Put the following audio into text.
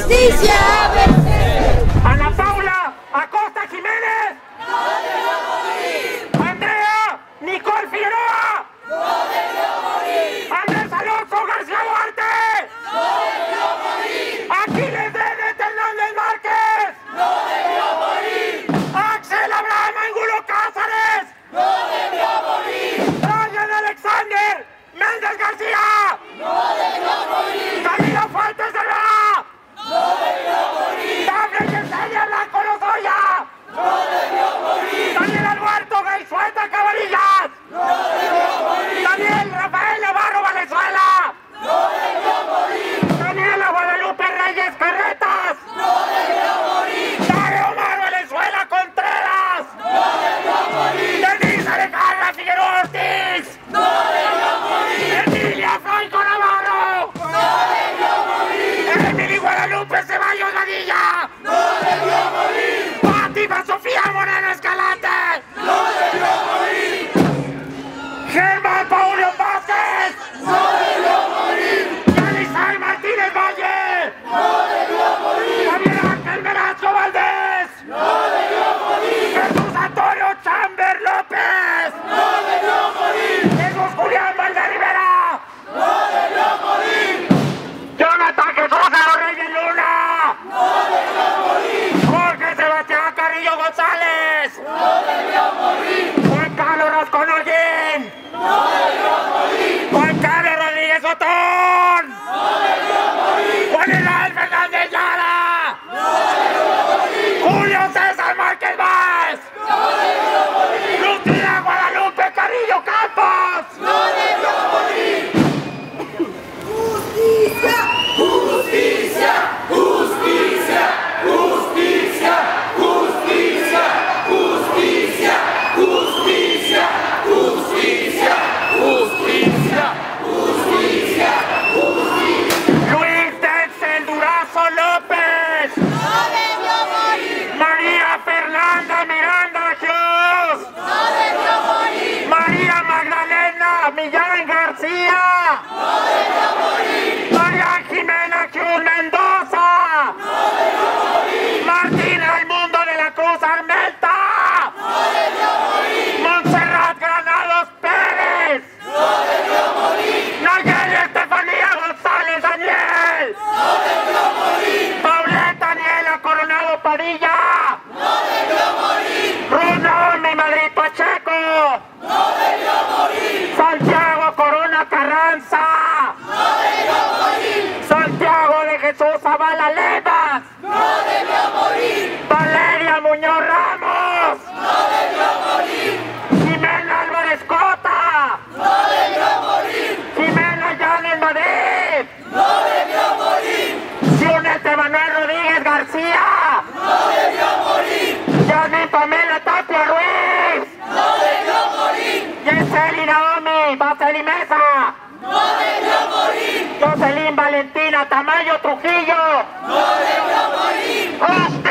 justicia a vencer. Ana Paula Acosta Jiménez. No debió morir. Andrea Nicole Figueroa. No debió morir. Andrés Alonso García Duarte. No debió morir. Aquiles Denet Hernández Márquez. No debió morir. Axel Abraham Angulo Cázares. No debió morir. Brian Alexander Méndez García. No debió morir. Camila Fuentes de Vera. No debió morir. Dafne Yesenia Blanco Lozoya. No debió morir. Daniel Alberto Gaisueta Cabanillas. No debió morir. Daniel Rafael Navarro Valenzuela. No debió morir. Daniela Guadalupe Reyes Carretas. No debió morir. Dario Omar Valenzuela Contreras. No debió morir. Denise Alejandra Figueroa Ortiz. No debió morir. Emilia Franco Navarro. No debió morir. Emily Guadalupe Ceballos Vadilla. No debió morir. Fátima Sofía Moreno Escalante. No debió morir. Germán Paulo Vázquez. No debió morir. Yalisay Martínez Valle. No debió morir. Javier Ángel Velasco Valdés. No debió morir. Jesús Antonio Chamber López. No debió morir. Jesús Julián Valderrivera. No debió morir. Jonathan Jesús Reyes Luna. No debió morir. Jorge Sebastián Carrillo González. No debió morir. Juan Carlos Rascón Holguín. No debió morir. Juan Carlos Rodríguez Otón. No debió morir. Juan Israel Fernández Lara. No debió morir. Julio César Márquez Vaz. No debió morir. Lucía Guadalupe Carrillo Campos. No debió morir. Justicia, justicia, justicia, justicia, justicia, justicia, justicia, justicia, justicia, justicia, justicia. Luis Denzel Durazo López. No debió morir. María Fernanda Miranda Cruz. No debió morir. María Magdalena Millán García. No debió morir. María Jimena Cruz Mendoza. No debió morir. Martín Raimundo de la Cruz Armenta. No debió morir. Montserrat Granados Pérez. No debió morir. Nayeli Estefanía González Daniel. No debió morir. Paulette Daniela Coronado Padilla. No debió morir. Bruno Mi Madrid Pacheco. No debió morir. Santiago Corona Carranza. No debió morir. Santiago de Jesús Zavala Levas. No debió morir. Valeria Muñoz Ramos. No debió morir. Jimena Álvarez Cota. No debió morir. Jimena Llanes Madrid. No debió morir. Sionete Manuel Rodríguez García. No debió morir. Yasmin Pamela Tapia Ruiz. No debió morir. Yeseli Naomi Baseli Mesa. No debió morir. Jocelyn Valentina Tamayo Trujillo. No debió morir.